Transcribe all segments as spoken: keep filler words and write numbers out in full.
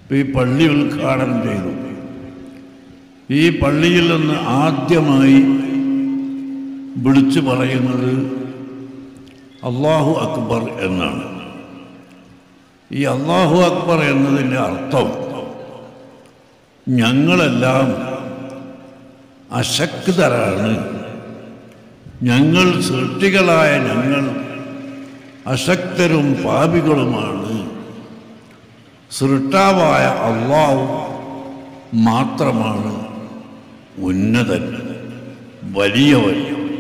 ഈ പള്ളി ഉദ്ഘാടനം ചെയ്തു. ഈ പള്ളിയിൽ നിന്ന് ആദ്യമായി വിളിച്ചു പറയുന്നത് അല്ലാഹു അക്ബർ എന്നാണ്. ഈ അല്ലാഹു അക്ബർ എന്നതിൻ്റെ അർത്ഥം ഞങ്ങളെല്ലാം അശക്തരാണ്, ഞങ്ങൾ സൃഷ്ടികളായ ഞങ്ങൾ അശക്തരും പാപികളുമാണ്, സൃഷ്ടാവായ അല്ലാഹു മാത്രമാണ് ഉന്നതൻ, വലിയവൻ.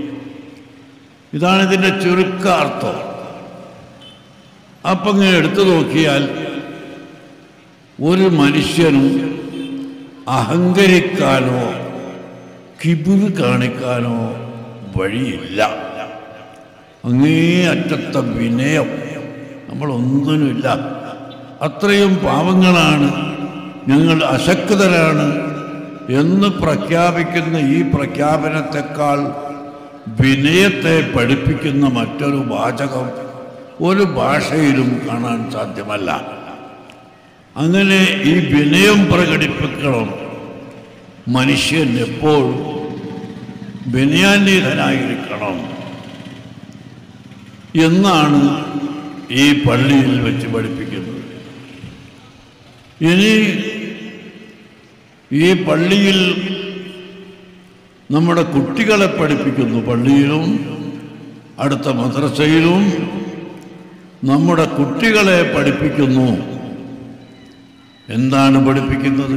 ഇതാണ് ഇതിൻ്റെ ചുരുക്കാർത്ഥം. അപ്പം ഇങ്ങനെ എടുത്തു നോക്കിയാൽ ഒരു മനുഷ്യനും അഹങ്കരിക്കാനോ കിബിർ കാണിക്കാനോ വഴിയില്ല. അങ്ങേ അറ്റത്തെ വിനയം, നമ്മളൊന്നിനുമില്ല, അത്രയും പാവങ്ങളാണ്, ഞങ്ങൾ അശക്തരാണ് എന്ന് പ്രഖ്യാപിക്കുന്ന ഈ പ്രഖ്യാപനത്തെക്കാൾ വിനയത്തെ പഠിപ്പിക്കുന്ന മറ്റൊരു വാചകം ഒരു ഭാഷയിലും കാണാൻ സാധ്യമല്ല. അങ്ങനെ ഈ വിനയം പ്രകടിപ്പിക്കണം. മനുഷ്യൻ എപ്പോഴും വിനയാന്വിതനായിരിക്കണം എന്നാണ് ഈ പള്ളിയിൽ വെച്ച് പഠിപ്പിക്കുന്നത്. ഇനി ഈ പള്ളിയിൽ നമ്മുടെ കുട്ടികളെ പഠിപ്പിക്കുന്നു. പള്ളിയിലും അടുത്ത മദ്രസയിലും നമ്മുടെ കുട്ടികളെ പഠിപ്പിക്കുന്നു. എന്താണ് പഠിപ്പിക്കുന്നത്?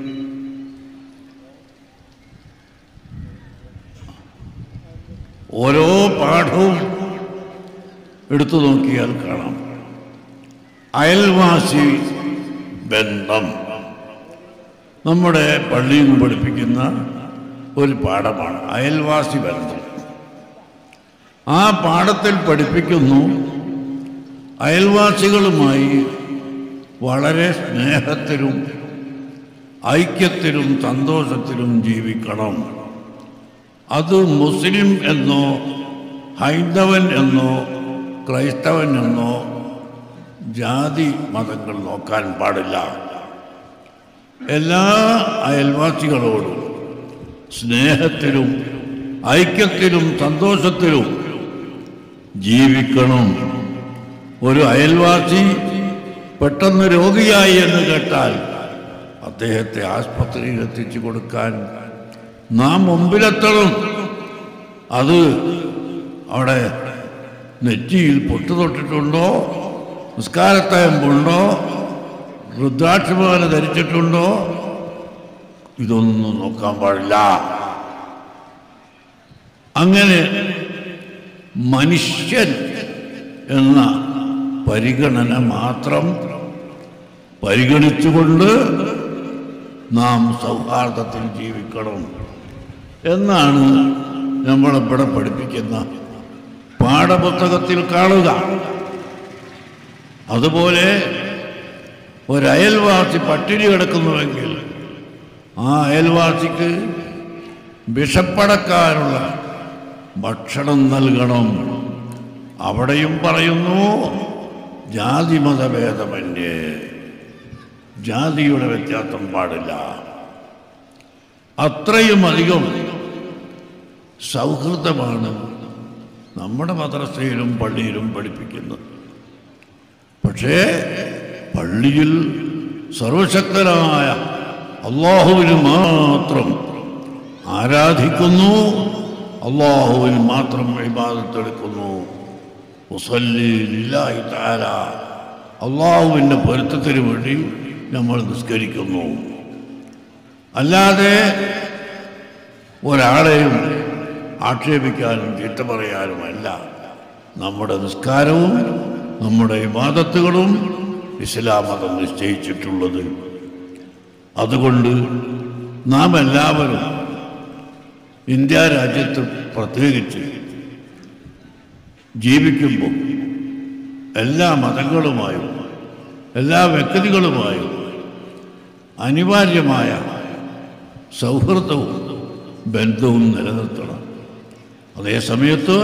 ഓരോ പാഠവും എടുത്തു നോക്കിയാൽ കാണാം. അയൽവാസി ബന്ധം നമ്മുടെ പള്ളിയിൽ നിന്ന് പഠിപ്പിക്കുന്ന ഒരു പാഠമാണ്, അയൽവാസി ബന്ധം. ആ പാഠത്തിൽ പഠിപ്പിക്കുന്നു അയൽവാസികളുമായി വളരെ സ്നേഹത്തിലും ഐക്യത്തിലും സന്തോഷത്തിലും ജീവിക്കണം. അത് മുസ്ലിം എന്നോ ഹൈന്ദവൻ എന്നോ ക്രൈസ്തവൻ എന്നോ ജാതി മതങ്ങൾ നോക്കാൻ പാടില്ല. എല്ലാ അയൽവാസികളോടും സ്നേഹത്തിലും ഐക്യത്തിലും സന്തോഷത്തിലും ജീവിക്കണം. ഒരു അയൽവാസി പെട്ടെന്ന് രോഗിയായി എന്ന് കേട്ടാൽ അദ്ദേഹത്തെ ആസ്പത്രിയിൽ എത്തിച്ചു കൊടുക്കാൻ നാം മുമ്പിലെത്തണം. അത് അവിടെ നെറ്റിയിൽ പൊട്ടുതൊട്ടിട്ടുണ്ടോ, നിസ്കാരത്തയമ്പുണ്ടോ, രുദ്രാക്ഷമാല ധരിച്ചിട്ടുണ്ടോ, ഇതൊന്നും നോക്കാൻ പാടില്ല. അങ്ങനെ മനുഷ്യൻ എന്ന പരിഗണന മാത്രം പരിഗണിച്ചുകൊണ്ട് നാം സൗഹാർദ്ദത്തിൽ ജീവിക്കണം എന്നാണ് നമ്മളിവിടെ പഠിപ്പിക്കുന്ന പാഠപുസ്തകത്തിൽ കാണുക. അതുപോലെ ഒരയൽവാസി പട്ടിണി കിടക്കുന്നുവെങ്കിൽ ആ അയൽവാസിക്ക് വിശപ്പടക്കാനുള്ള ഭക്ഷണം നൽകണം. അവിടെയും പറയുന്നു ജാതി മതഭേദമന്യേ, ജാതിയുടെ വ്യത്യാസം പാടില്ല. അത്രയും അധികം സൗഹൃദമാണ് നമ്മുടെ മദ്രസയിലും പള്ളിയിലും പഠിപ്പിക്കുന്നത്. പക്ഷേ പള്ളിയിൽ സർവശക്തനായ അല്ലാഹുവിന് മാത്രം ആരാധിക്കുന്നു, അല്ലാഹുവിന് മാത്രം ഇബാദത്തെടുക്കുന്നു. ഉസല്ലി ലില്ലാഹി തആല, അല്ലാഹുവിൻ്റെ പൊരുത്തത്തിന് വേണ്ടി നമ്മൾ നിസ്കരിക്കുന്നു. അല്ലാതെ ഒരാളെയും ആക്ഷേപിക്കാനും ചീത്ത പറയാനുമല്ല. നമ്മുടെ നിസ്കാരവും നമ്മുടെ ഇബാദത്തുകളും ഇസ്ലാം മതം നിശ്ചയിച്ചിട്ടുള്ളത്. അതുകൊണ്ട് നാം എല്ലാവരും ഇന്ത്യ രാജ്യത്ത് പ്രത്യേകിച്ച് ജീവിക്കുമ്പോൾ എല്ലാ മതങ്ങളുമായും എല്ലാ വ്യക്തികളുമായും അനിവാര്യമായ സൗഹൃദവും ബന്ധവും നിലനിർത്തണം. അതേ സമയത്ത്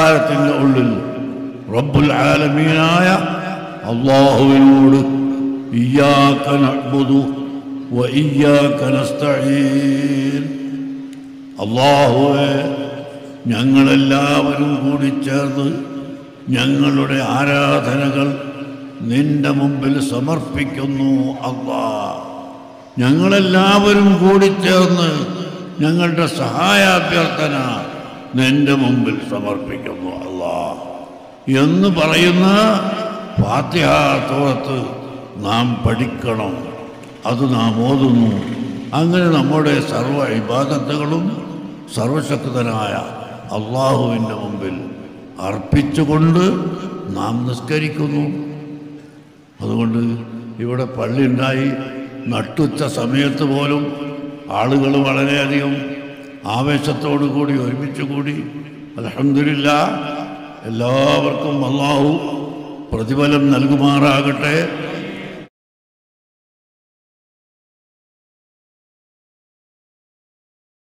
നിസ്കാരത്തിൻ്റെ ഉള്ളിൽ റബ്ബുൽ ആലമീനായ അല്ലാഹുവിനോട് ഇയ്യാക നഅ്ബുദു വ ഇയ്യാക നസ്തഈൻ. അല്ലാഹുവേ, ഞങ്ങളെല്ലാവരും കൂടി ചേർന്ന് ഞങ്ങളുടെ ആരാധനകൾ നിന്റെ മുമ്പിൽ സമർപ്പിക്കുന്നു. അല്ലാഹ്, ഞങ്ങളെല്ലാവരും കൂടി ചേർന്ന് ഞങ്ങളുടെ സഹായാഭ്യർത്ഥന നിന്റെ മുമ്പിൽ സമർപ്പിക്കുന്നു. അല്ലാഹ് എന്ന് പറയുന്ന ഫാത്തിഹ സൂറത്ത് നാം പഠിക്കണം. അത് നാം ഓതുന്നു. അങ്ങനെ നമ്മുടെ സർവ്വ ഇബാദത്തുകളും സർവശക്തനായ അള്ളാഹുവിൻ്റെ മുമ്പിൽ അർപ്പിച്ചുകൊണ്ട് നാം നിസ്കരിക്കുന്നു. അതുകൊണ്ട് ഇവിടെ പള്ളി ഉണ്ടായി നട്ടുച്ച സമയത്ത് പോലും ആളുകൾ വളരെയധികം ആവേശത്തോടു കൂടി ഒരുമിച്ച് കൂടി. അൽഹംദുലില്ലാഹ്, എല്ലാവർക്കും അള്ളാഹു പ്രതിഫലം നൽകുമാറാകട്ടെ.